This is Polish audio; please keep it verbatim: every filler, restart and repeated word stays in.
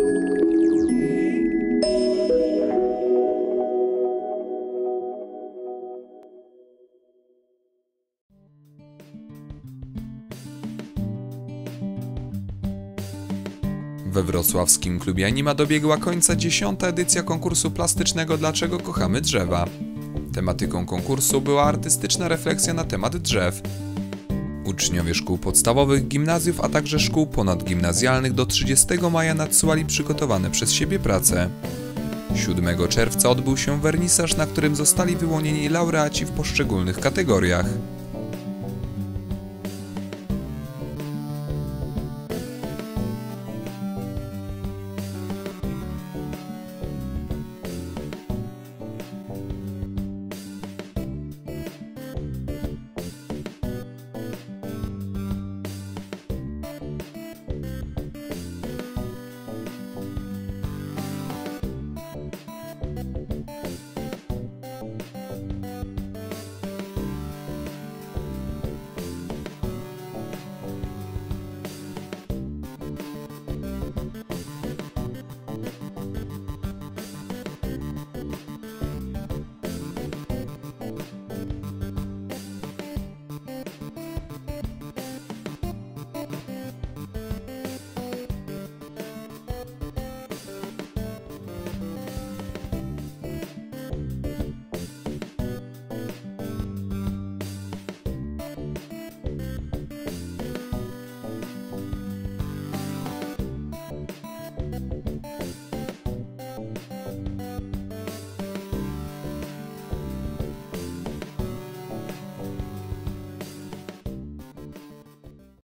We wrocławskim klubie Anima dobiegła końca dziesiąta edycja konkursu plastycznego Dlaczego kochamy drzewa. Tematyką konkursu była artystyczna refleksja na temat drzew. Uczniowie szkół podstawowych, gimnazjów, a także szkół ponadgimnazjalnych do trzydziestego maja nadsyłali przygotowane przez siebie prace. siódmego czerwca odbył się wernisaż, na którym zostali wyłonieni laureaci w poszczególnych kategoriach.